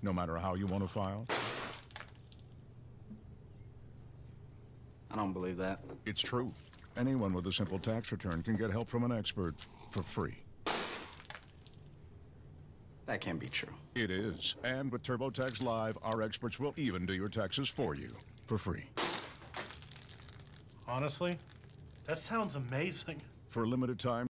no matter how you want to file? I don't believe that. It's true. Anyone with a simple tax return can get help from an expert for free. That can't be true. It is. And with TurboTax Live, our experts will even do your taxes for you for free. Honestly, that sounds amazing. For a limited time,